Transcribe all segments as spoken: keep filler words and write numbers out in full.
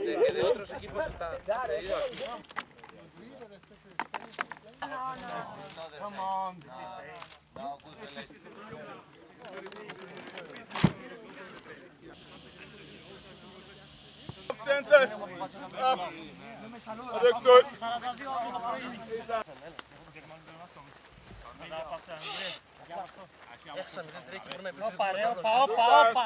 que de otros equipos está pedido aquí. Come on. Center. Up. Aduktor. Έχασαν μηδέν τρία και μπορεί να Όπα ρε, όπα, όπα, όπα.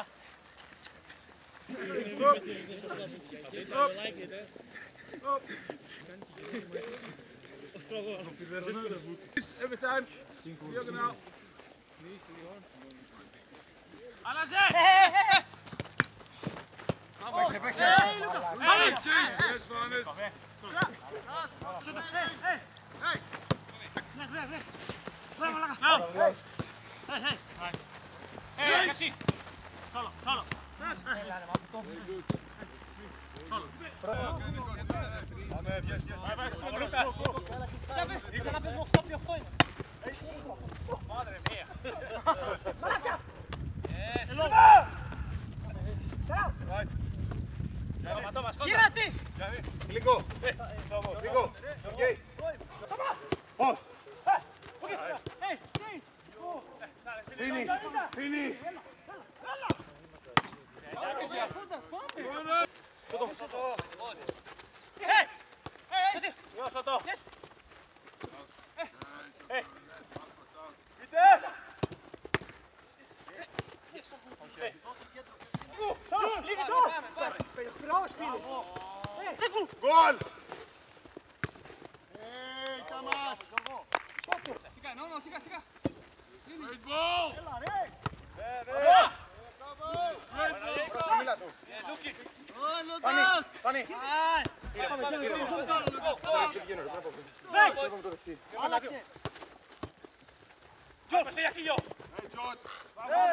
Every time. Diagonal. Λάζαρ! Παίξε, παίξε. Yes, Vannes. Hey, Κάτσε! Solo, solo. Πάμε, βγες, βγες. Ήθελα να πες οκτώ επί οκτώ είναι. Μάδρε μία. Μαλάκας! Γύρω τι! Γλυκό. Γλυκό. Οκ. Πώς. Φίνι. Φίνι. Σωτό. Σωτό. Γεια Σωτό. Γκολ. No, no, siga, siga. Great ball. Πάνι, πάνι. Άλλαξε. Τζιόλ, πες εκεί γιο. Hey, George.